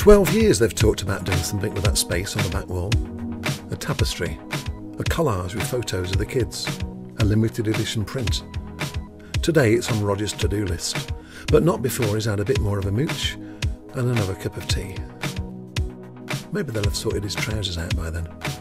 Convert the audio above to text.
12 years they've talked about doing something with that space on the back wall. A tapestry, a collage with photos of the kids, a limited edition print. Today it's on Roger's to-do list, but not before he's had a bit more of a mooch and another cup of tea. Maybe they'll have sorted his trousers out by then.